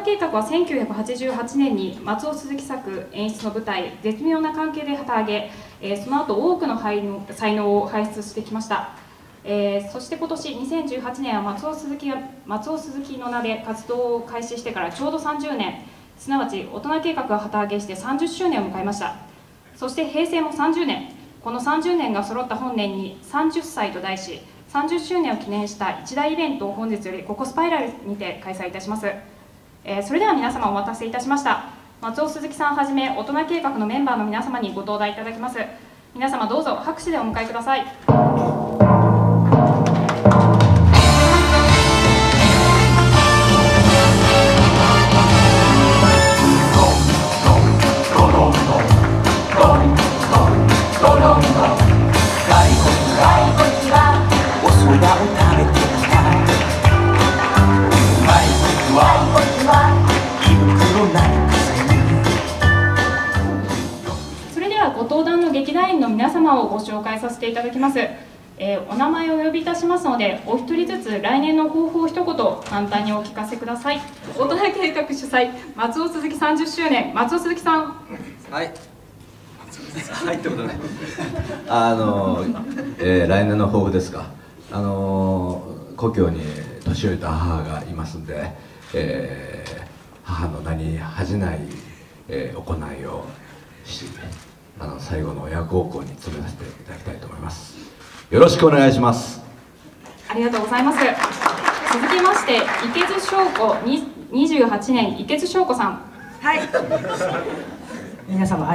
計画は1988年に松尾鈴木作演出の舞台「絶妙な関係」で旗揚げ、その後多くの才能を輩出してきました。そして今年2018年は松尾鈴木の名で活動を開始してからちょうど30年、すなわち大人計画が旗揚げして30周年を迎えました。そして平成も30年、この30年が揃った本年に30歳と題し、30周年を記念した一大イベントを本日よりここスパイラルにて開催いたします。それでは皆様お待たせいたしました。松尾鈴木さんはじめ大人計画のメンバーの皆様にご登壇いただきます。皆様どうぞ拍手でお迎えください。ご登壇の劇団員の皆様をご紹介させていただきます。お名前をお呼びいたしますので、お一人ずつ来年の抱負を一言簡単にお聞かせください。大人計画主催松尾鈴木30周年、松尾鈴木さん。 はいってことね。来年の抱負ですか。故郷に年老いた母がいますんで、母の名に恥じない、行いをし、最後の親孝行に努めさせていただきたいと思います。よろしくお願いします。 ありがとうございます。続きまして池津翔子28年池津翔子さん。 はい。皆様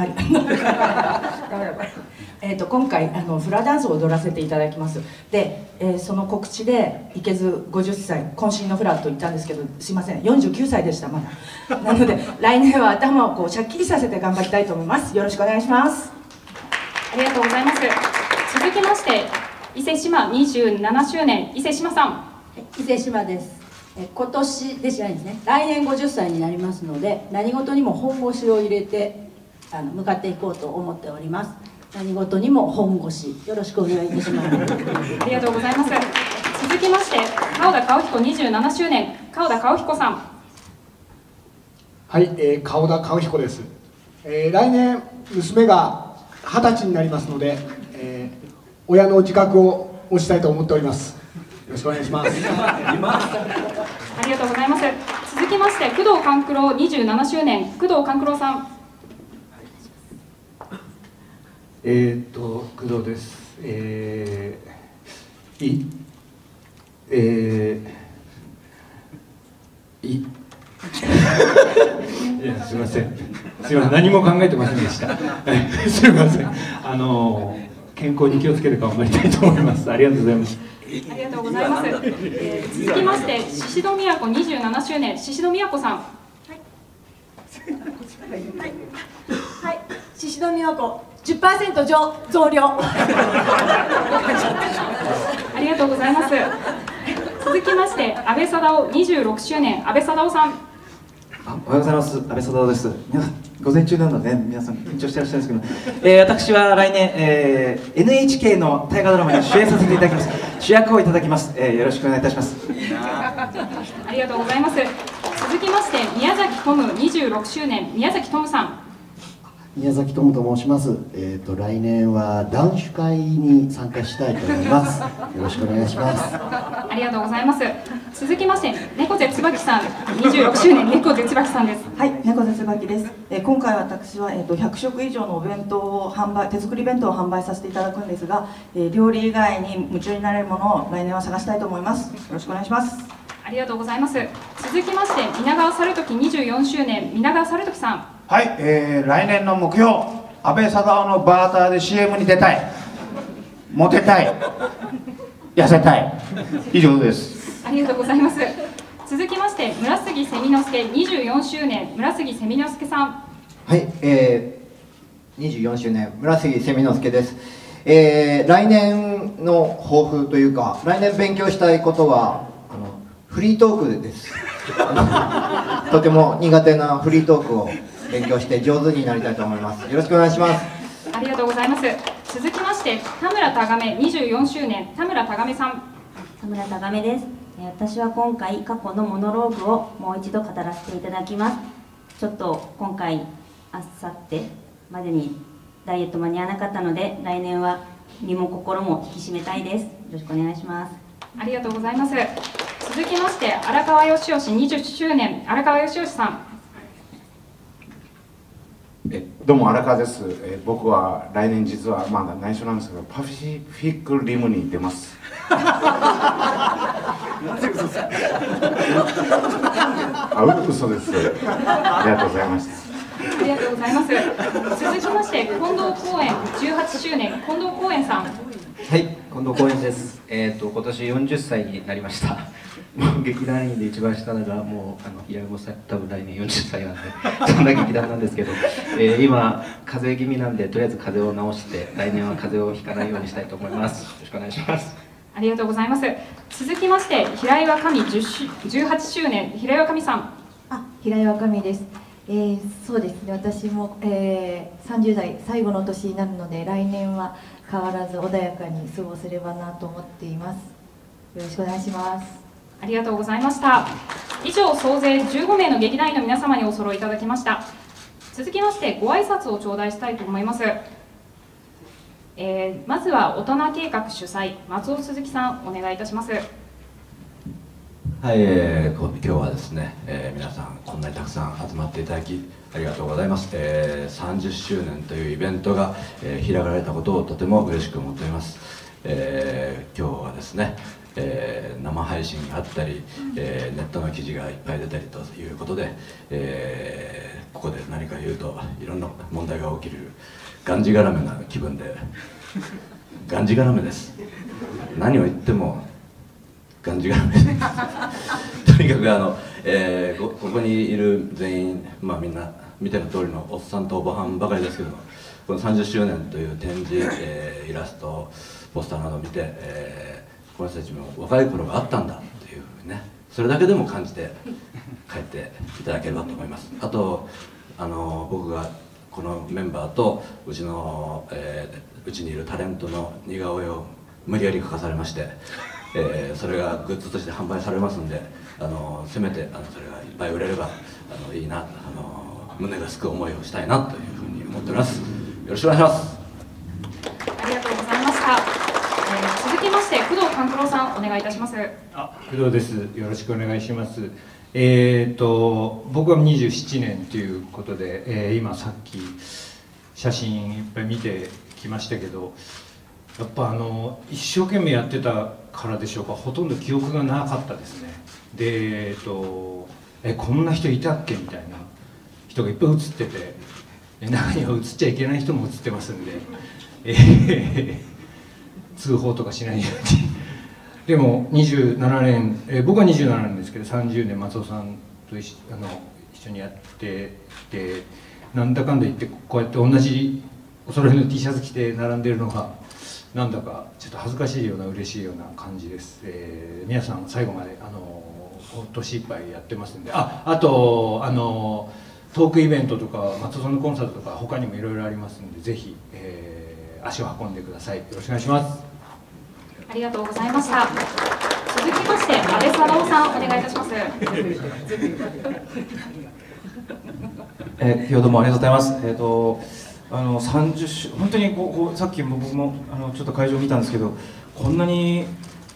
今回フラダンスを踊らせていただきます。で、その告知で池津50歳渾身のフラと言ったんですけど、すいません49歳でしたまだ。なので来年は頭をシャッキリさせて頑張りたいと思います。よろしくお願いします。 ありがとうございます。続きまして伊勢志摩27周年伊勢志摩さん。 伊勢志摩です。今年でしないですね、来年50歳になりますので、何事にも本腰を入れて向かっていこうと思っております。何事にも本腰、よろしくお願いいたします。 ありがとうございます。続きまして川田川彦27周年川田川彦さん。 はい、川田川彦です。来年娘が20歳になりますので、親の自覚を持ちたいと思っております。よろしくお願いします。 ありがとうございます。続きまして工藤官九郎27周年工藤官九郎さん。 工藤です。いや、すみません。何も考えてませんでした。すみません。健康に気をつけて頑張りたいと思います。ありがとうございます。 ありがとうございます。続きまして宍戸美也子27周年宍戸美也子さん。はい、 宍戸美也子10% 増量。 ありがとうございます。続きまして安倍貞夫26周年安倍貞夫さん。 おはようございます。安倍貞夫です。午前中なので、皆さん緊張してらっしゃるんですけど、私は来年、NHK の大河ドラマに主演させていただきます。主役をいただきます。よろしくお願いいたします。 ありがとうございます。続きまして宮崎トム26周年宮崎トムさん。 宮崎トムと申します。来年は男子会に参加したいと思います。よろしくお願いします。 ありがとうございます。続きまして猫背椿さん26周年猫背椿さんです。 はい、猫背椿です。今回私は100食以上のお弁当を手作り弁当を販売させていただくんですが、料理以外に夢中になれるものを来年は探したいと思います。よろしくお願いします。 ありがとうございます。続きまして皆川猿時24周年皆川猿時さん。 はい、来年の目標、安倍貞夫のバーターで CM に出たい、モテたい、痩せたい、以上です。 ありがとうございます。続きまして村杉セミ之助24周年村杉セミ之助さん。 はい、24周年村杉セミ之助です。来年の抱負というか、来年勉強したいことはフリートークです。とても苦手なフリートークを勉強して上手になりたいと思います。よろしくお願いします。 ありがとうございます。続きまして田村田亀24周年田村田亀さん。 田村田亀です。 私は今回過去のモノローグをもう一度語らせていただきます。ちょっと今回あさってまでにダイエット間に合わなかったので、来年は身も心も引き締めたいです。よろしくお願いします。 ありがとうございます。続きまして荒川義義20周年、荒川義義さん。 どうも荒川です。僕は来年実はまだ内緒なんですけど、パシフィックリムに出ます。嘘です。ありがとうございました。 ありがとうございます。続きまして近藤公園18周年、近藤公園さん。 はい、近藤公園です。今年40歳になりました。もう劇団員で一番下ならもう平山さん多分来年40歳なんでそんな劇団なんですけど、今風邪気味なんでとりあえず風邪を治して来年は風邪をひかないようにしたいと思います。よろしくお願いします。 ありがとうございます。続きまして平岩神18周年、平岩神さん。 平岩神です。そうですね、私も、30代最後の年になるので来年は変わらず穏やかに過ごせればなと思っています。よろしくお願いします。 ありがとうございました。以上総勢15名の劇団員の皆様にお揃いいただきました。続きましてご挨拶を頂戴したいと思います。まずは大人計画主催松尾鈴木さんお願いいたします。 はい、今日はですね、皆さんこんなにたくさん集まっていただきありがとうございます。30周年というイベントが、開かれたことをとても嬉しく思っております。今日はですね、生配信があったり、ネットの記事がいっぱい出たりということで、ここで何か言うといろんな問題が起きるがんじがらめな気分で、がんじがらめです。何を言ってもがんじがらめです。とにかくここにいる全員、みんな見ての通りのおっさんとおばはんばかりですけども、この30周年という展示、イラストポスターなどを見て、この人たちも若い頃があったんだというふうにね、それだけでも感じて帰っていただければと思います。あと僕がこのメンバーとうちにいるタレントの似顔絵を無理やり描かされまして、それがグッズとして販売されますんで、せめてそれがいっぱい売れればいいな、胸がすく思いをしたいなというふうに思っております。よろしくお願いします。 ありがとうございました。続きまして工藤官九郎さんお願いいたします。 工藤です。よろしくお願いします。僕は27年ということで、今さっき写真いっぱい見てきましたけど、やっぱ一生懸命やってたからでしょうか、ほとんど記憶がなかったですね。でこんな人いたっけみたいな人がいっぱい写ってて、中には写っちゃいけない人も写ってますんで、通報とかしないように。でも27年、僕は27年ですけど30年松尾さんと一緒にやってて、なんだかんだ言ってこうやって同じお揃いの T シャツ着て並んでるのがなんだかちょっと恥ずかしいような嬉しいような感じです。皆さん最後まで年いっぱいやってますんで、あとトークイベントとか松尾さんのコンサートとか他にもいろいろありますんで、ぜひ、足を運んでください。よろしくお願いします。 ありがとうございました。続きまして安倍貞夫さんお願いいたします。 今日どうもありがとうございます。30周、本当にさっき僕もちょっと会場見たんですけど、こんなイ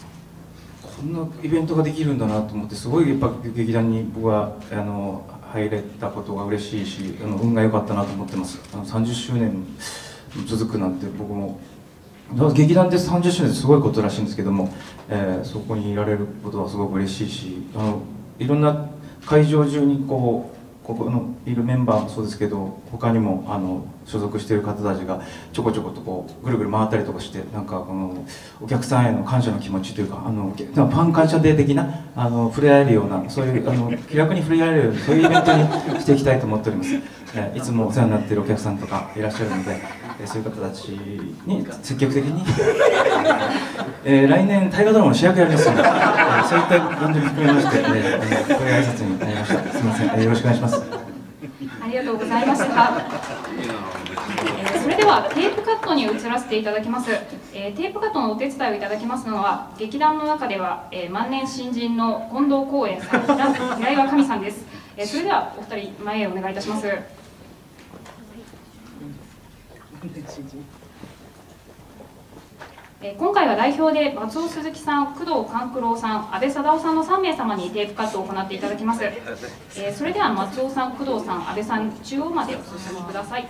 ベントができるんだなと思って、すごいやっぱ劇団に僕は入れたことが嬉しいし、運が良かったなと思ってます。30周年続くなんて、僕も劇団って30周年ってすごいことらしいんですけども、そこにいられることはすごく嬉しいし、いろんな会場中にここのいるメンバーもそうですけど、他にも所属している方たちがちょこちょことぐるぐる回ったりとかして、なんかお客さんへの感謝の気持ちというか、ファン感謝デー的な触れ合えるような、そういう気楽に触れ合えるような、そういうイベントにしていきたいと思っております。いつもお世話になっているお客さんとかいらっしゃるので、そういう方たちに積極的に来年大河ドラマの主役やりますので、そういった感じに含めまして、こういう挨拶になりました。すみません、よろしくお願いします。 ありがとうございました。それではテープカットに移らせていただきます。テープカットのお手伝いをいただきますのは、劇団の中では、万年新人の近藤光円さん、平岩神さんです。それではお二人前へお願いいたします。今回は代表で松尾鈴木さん、工藤官九郎さん、安倍貞夫さんの3名様にテープカットを行っていただきます。それでは松尾さん、工藤さん、安倍さん、中央までお進みください。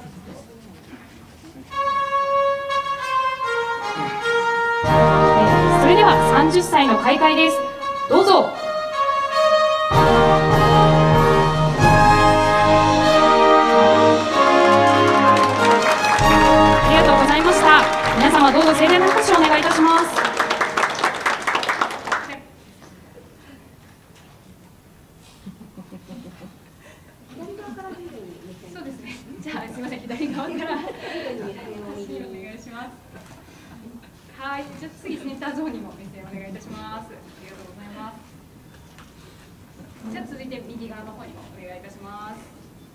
それでは30歳の開会です。どうぞ。ありがとうございました。皆様どうぞ盛大な拍手をお願いいたします。そうですね。じゃあすみません、左側からお願いします。はい、じゃあ次センターゾーンにも目線お願いいたします。ありがとうございます。じゃあ続いて右側の方にもお願いいたします。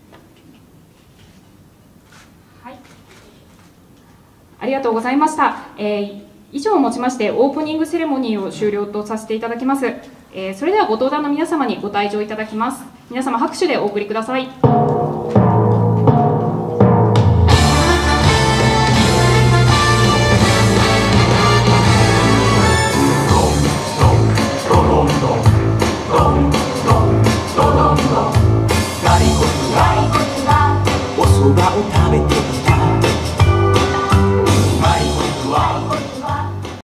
はい。ありがとうございました。以上をもちましてオープニングセレモニーを終了とさせていただきます。それではご登壇の皆様にご退場いただきます。皆様拍手でお送りください。